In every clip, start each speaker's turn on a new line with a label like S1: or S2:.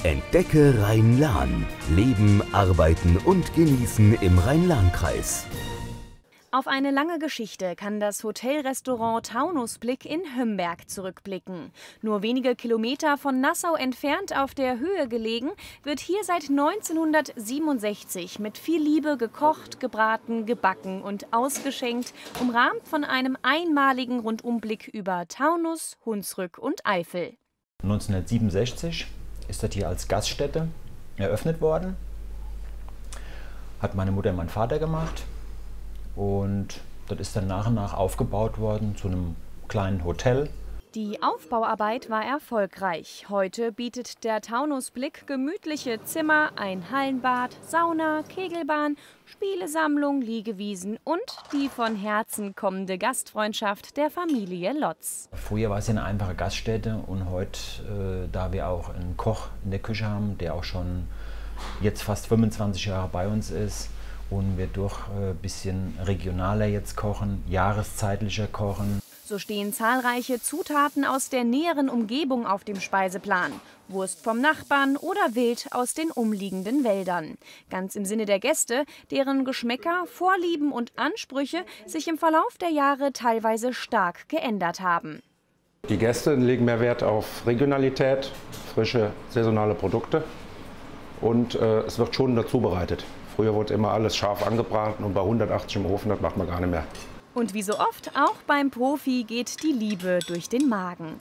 S1: Entdecke Rhein-Lahn. Leben, arbeiten und genießen im Rhein-Lahn-Kreis.
S2: Auf eine lange Geschichte kann das Hotelrestaurant Taunusblick in Hömberg zurückblicken. Nur wenige Kilometer von Nassau entfernt auf der Höhe gelegen, wird hier seit 1967 mit viel Liebe gekocht, gebraten, gebacken und ausgeschenkt, umrahmt von einem einmaligen Rundumblick über Taunus, Hunsrück und Eifel.
S3: 1967 ist das hier als Gaststätte eröffnet worden. Hat meine Mutter und mein Vater gemacht. Und das ist dann nach und nach aufgebaut worden zu einem kleinen Hotel.
S2: Die Aufbauarbeit war erfolgreich. Heute bietet der Taunusblick gemütliche Zimmer, ein Hallenbad, Sauna, Kegelbahn, Spielesammlung, Liegewiesen und die von Herzen kommende Gastfreundschaft der Familie Lotz.
S3: Früher war es ja eine einfache Gaststätte und heute, da wir auch einen Koch in der Küche haben, der auch schon jetzt fast 25 Jahre bei uns ist, und wir durch ein bisschen regionaler jetzt kochen, jahreszeitlicher kochen.
S2: So stehen zahlreiche Zutaten aus der näheren Umgebung auf dem Speiseplan. Wurst vom Nachbarn oder Wild aus den umliegenden Wäldern. Ganz im Sinne der Gäste, deren Geschmäcker, Vorlieben und Ansprüche sich im Verlauf der Jahre teilweise stark geändert haben.
S4: Die Gäste legen mehr Wert auf Regionalität, frische, saisonale Produkte und es wird schonender zubereitet. Früher wurde immer alles scharf angebraten und bei 180 im Ofen, das macht man gar nicht mehr.
S2: Und wie so oft, auch beim Profi geht die Liebe durch den Magen.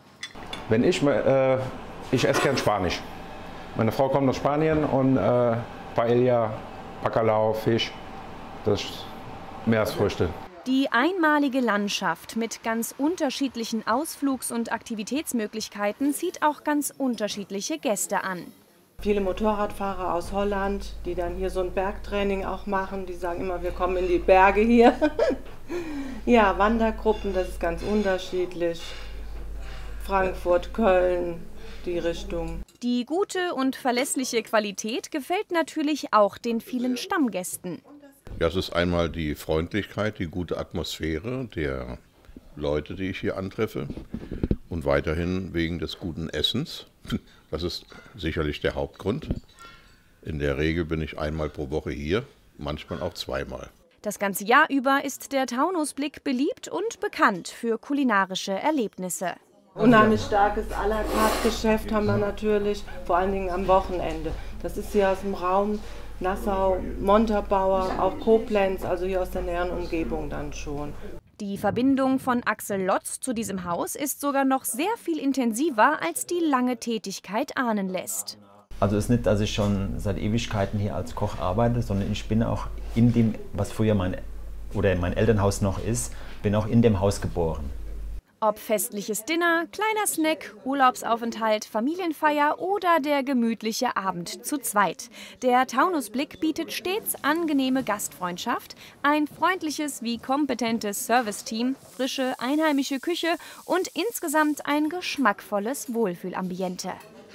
S4: Ich esse gern Spanisch. Meine Frau kommt aus Spanien und Paella, Bacalao, Fisch, das ist Meeresfrüchte.
S2: Die einmalige Landschaft mit ganz unterschiedlichen Ausflugs- und Aktivitätsmöglichkeiten zieht auch ganz unterschiedliche Gäste an.
S5: Viele Motorradfahrer aus Holland, die dann hier so ein Bergtraining auch machen, die sagen immer, wir kommen in die Berge hier. Ja, Wandergruppen, das ist ganz unterschiedlich. Frankfurt, Köln, die Richtung.
S2: Die gute und verlässliche Qualität gefällt natürlich auch den vielen Stammgästen.
S6: Ja, es ist einmal die Freundlichkeit, die gute Atmosphäre der Leute, die ich hier antreffe. Und weiterhin wegen des guten Essens. Das ist sicherlich der Hauptgrund. In der Regel bin ich einmal pro Woche hier, manchmal auch zweimal.
S2: Das ganze Jahr über ist der Taunusblick beliebt und bekannt für kulinarische Erlebnisse.
S5: Unheimlich starkes à la carte Geschäft haben wir natürlich, vor allen Dingen am Wochenende. Das ist hier aus dem Raum Nassau, Montabaur, auch Koblenz, also hier aus der näheren Umgebung dann schon.
S2: Die Verbindung von Axel Lotz zu diesem Haus ist sogar noch sehr viel intensiver, als die lange Tätigkeit ahnen lässt.
S3: Also es ist nicht, dass ich schon seit Ewigkeiten hier als Koch arbeite, sondern ich bin auch in dem, was früher mein Elternhaus noch ist, bin auch in dem Haus geboren.
S2: Ob festliches Dinner, kleiner Snack, Urlaubsaufenthalt, Familienfeier oder der gemütliche Abend zu zweit. Der Taunusblick bietet stets angenehme Gastfreundschaft, ein freundliches wie kompetentes Serviceteam, frische einheimische Küche und insgesamt ein geschmackvolles Wohlfühlambiente.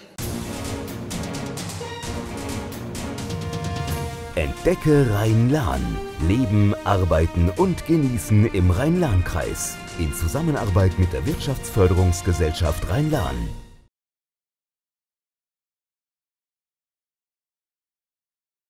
S1: Entdecke Rhein-Lahn. Leben, arbeiten und genießen im Rhein-Lahn-Kreis. In Zusammenarbeit mit der Wirtschaftsförderungsgesellschaft Rhein-Lahn.